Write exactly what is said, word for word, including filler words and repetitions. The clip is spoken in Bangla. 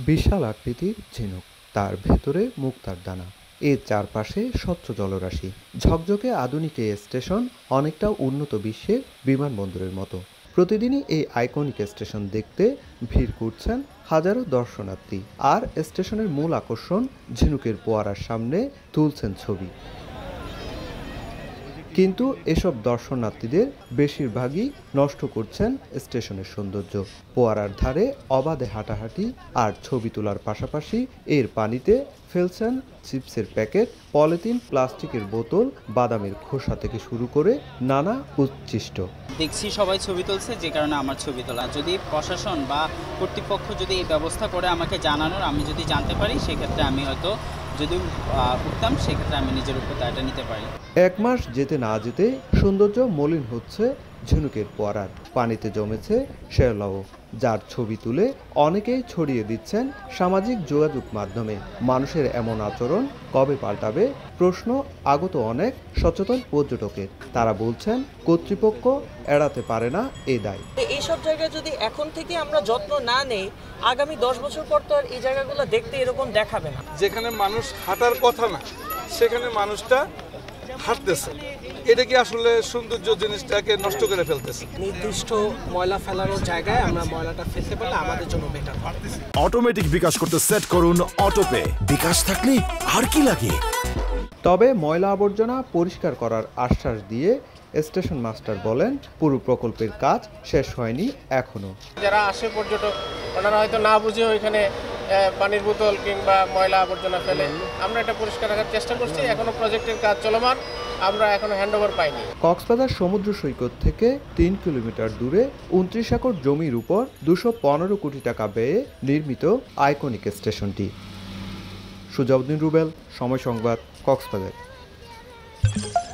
বিশাল আকৃতির ঝিনুক, তার ভেতরে মুক্তার দানা, এর চারপাশে স্বচ্ছ জলরাশি। ঝকঝকে আধুনিক এই স্টেশন অনেকটা উন্নত বিশ্বের বিমানবন্দরের মতো। প্রতিদিনই এই আইকনিক স্টেশন দেখতে ভিড় করছেন হাজারো দর্শনার্থী। আর স্টেশনের মূল আকর্ষণ ঝিনুকের ফোয়ারার সামনে তুলছেন ছবি। কিন্তু এসব দর্শনার্থীদের বেশিরভাগই নষ্ট করছেন স্টেশনের সৌন্দর্য। ফোয়ারার ধারে অবাধে হাঁটাহাঁটি আর ছবি তোলার পাশাপাশি এর পানিতে ফেলছেন চিপসের প্যাকেট, পলিথিন, প্লাস্টিকের বোতল, বাদামের খোসা থেকে শুরু করে নানা উচ্ছিষ্ট। দেখছি সবাই ছবি তুলছে, যে কারণে আমার ছবি তোলা। যদি প্রশাসন বা কর্তৃপক্ষ যদি এই ব্যবস্থা করে আমাকে জানানোর, আমি যদি জানতে পারি, সেক্ষেত্রে আমি হয়তো যদি উঠতাম, সেক্ষেত্রে আমি নিজের উপর দায়টা নিতে পারি। এক মাস যেতে না যেতে সৌন্দর্য মলিন হচ্ছে ঝিনুকের ফোয়ারার। পানিতে জমেছে শ্যাওলাও, যার ছবি তুলে অনেকেই ছড়িয়ে দিচ্ছেন সামাজিক যোগাযোগ মাধ্যমে। মানুষের এমন আচরণ কবে পাল্টাবে প্রশ্ন আগত অনেক সচেতন পর্যটকের। তারা বলছেন কর্তৃপক্ষ এড়াতে পারে না এই দায়। এইসব জায়গায় যদি এখন থেকে আমরা যত্ন না নেই, আগামী দশ বছর পর তো আর এই জায়গাগুলো দেখতে এরকম দেখাবে না। যেখানে মানুষ হাঁটার কথা না, সেখানে মানুষটা হাঁটতেছে। এটা কি আসলে সৌন্দর্য জিনিসটাকে নষ্ট করে ফেলতেছে। নির্দিষ্ট ময়লা ফেলানোর জায়গায় আমরা ময়লাটা ফেলতে পারলে আমাদের জন্য বেটার। অটোমেটিক বিকাশ করতে সেট করুন অটোপে। বিকাশ থাকলে আর কি লাগে। তবে ময়লা আবর্জনা পরিষ্কার করার আশ্বাস দিয়ে স্টেশন মাস্টার বলেন, পুরো প্রকল্পের কাজ শেষ হয়নি এখনো। যারা আসে পর্যটক, ওনারা হয়তো না বুঝে ওইখানে পানির বোতল কিংবা ময়লা আবর্জনা ফেলে। আমরা এটা পরিষ্কার রাখার চেষ্টা করছি। এখনো প্রজেক্টের কাজ চলমান, আমরা এখনো হ্যান্ডওভার পাইনি। কক্সবাজার সমুদ্র সৈকত থেকে তিন কিলোমিটার দূরে উনত্রিশ একর জমির উপর দুশো পনেরো কোটি টাকা ব্যয়ে নির্মিত আইকনিক স্টেশনটি। সুজাউদ্দিন রুবেল, সময় সংবাদ, কক্সবাজার।